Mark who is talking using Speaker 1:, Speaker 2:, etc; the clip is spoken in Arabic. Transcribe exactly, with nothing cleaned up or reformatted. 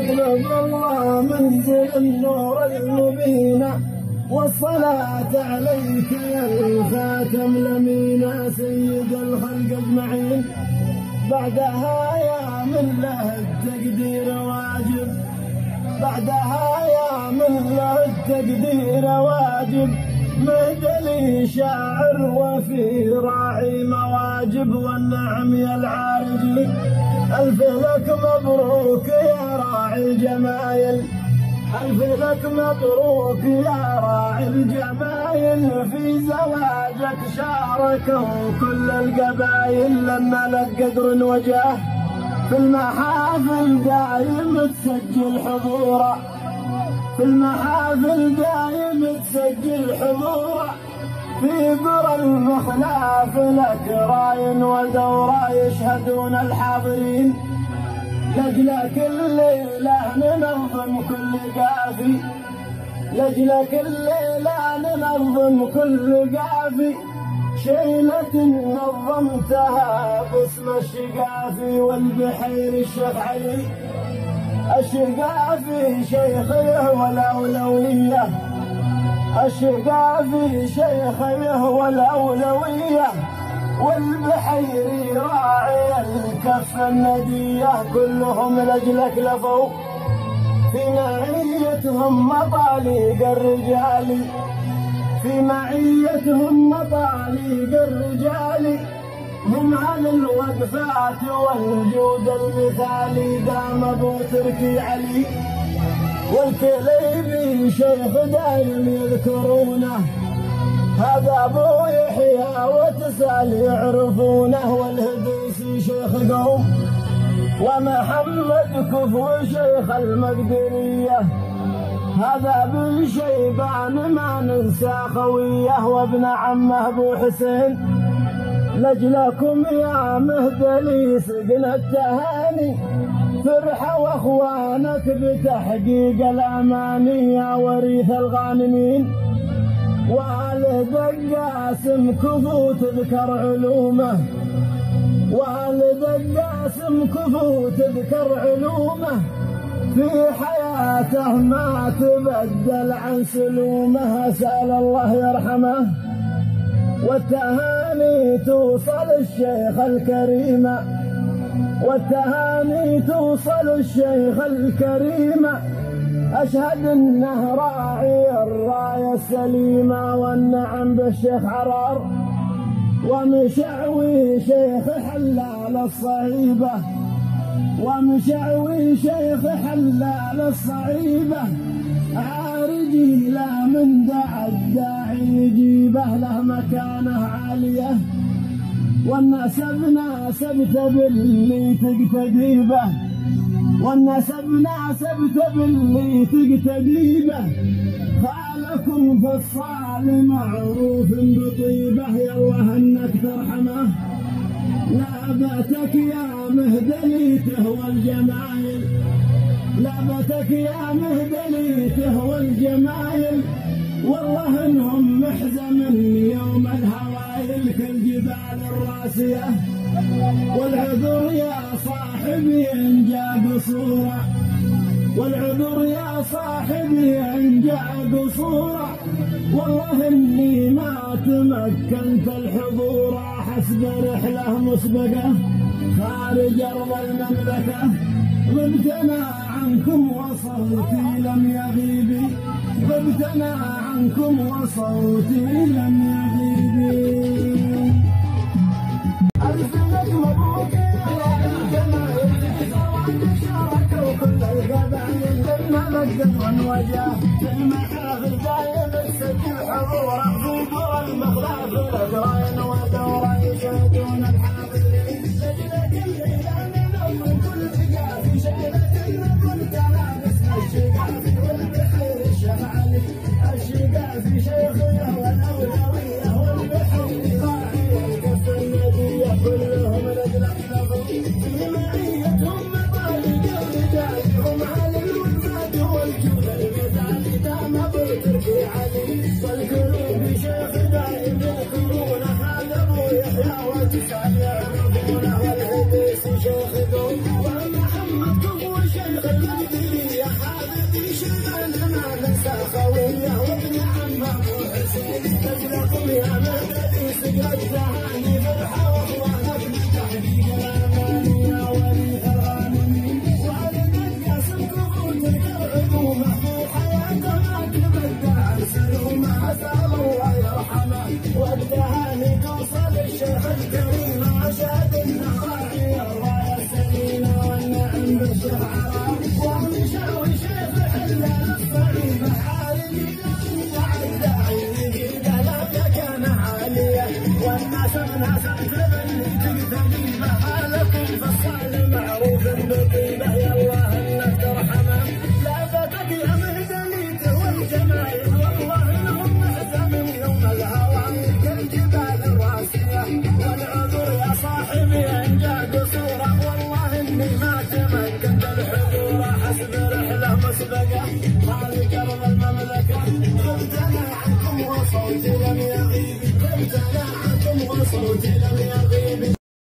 Speaker 1: نطلب الله منزل النور المبين والصلاة عليك يا الخاتم الأمين سيد الخلق أجمعين. بعدها يا من له التقدير واجب، بعدها يا من له التقدير واجب، مهدلي شاعر وفي راعي مواجب. والنعم يا العارجي ألف لك مبروك يا راعي الجمايل، ألف لك مبروك يا راعي الجمايل. في زواجك شاركوا كل القبايل، لما لك قدر وجاه في المحافل دايم تسجل حضوره، في المحافل دايم تسجل حضوره. في قرى المخلاف لك راي ودوره يشهدون الحاضرين. لجلك الليلة ننظم كل قافي، لجلك الليلة ننظم كل قافي. شيلة نظمتها باسم الشقافي والبحير الشيخ علي الشقافي شيخه والأولوية، الشقافي شيخه والأولوية. والبحيري راعي الكف الندية كلهم لجلك لفوا في معيتهم مطاليق الرجال، في معيتهم مطاليق الرجال. هم على الوقفات والجود المثالي دام ابو تركي علي والكليبي شيخ دايم يذكرونه. هذا ابو يحيى وتسال يعرفونه، والهديسي شيخ قوم ومحمد كفو شيخ المقدريه. هذا بن شيبان ما ننسى خويه، وابن عمه ابو حسين. لجلكم يا مهدلي سقنا التهاني، فرحة واخوانك بتحقيق الاماني يا وريث الغانمين. وآل دقاسم كفو تذكر علومه، وآل دقاسم كفو تذكر علومه. في حياته ما تبدل عن سلومه، أسأل الله يرحمه. والتهاني توصل الشيخ الكريمة، والتهاني توصل الشيخ الكريمة. أشهد أنه راعي الراية السليمة، والنعم بالشيخ عرار ومشعوي شيخ حلال الصعيبة، ومشعوي شيخ حلال الصعيبة. عارجي لا من دعا الداعي يجيبه، له مكانه عالية والنسب ناسبت باللي تقتدي به، والنسب ناسبت باللي تقتدي به. خالكم في الصال معروف بطيبه، يالله انك ترحمه. لابتك يا مهدلي تهوى الجمايل، لابتك يا مهدلي تهوى الجمايل. والله انهم محزم يوم الهوايل كالجبال الراسيه. والعذر يا صاحبي ان جاء قصوره، والعذر يا صاحبي ان جاء قصوره. والله اني ما تمكنت الحضور حسب رحله مسبقه خارج ارض المملكه. غبتنا عنكم وصوتي لم يغيب، غبتنا عنكم وصوتي لم يغيب. ألف لك مبروك يا الجمايل، شاركوا كل القبائل. الملك قدر وجاه في المحافل دايم تسجل حضوره. في قرى المخلاف الأقران ودوره يشهدون الحاضرين. لجلك الليلة ننظم كل شقافي، شيلة نظمتها باسم الشقافي والبحير الشيخ علي الشقافي شيخه والأولوية. والبحير راعي الكف الندية كلهم لجلك لفوا في معيتهم مطالق الرجال. هم على الوفاد والجود المثالي دام ابو تركي علي والكلوبي شيخ دايم يذكرونه. هذا ابو يحيى وتسال يعرفونه، والهديسي شيخ قوم ومحمد كفو شيخ المقدريه. صوتي لم يغيب غبت انا عنكم وصوتي لم يغيب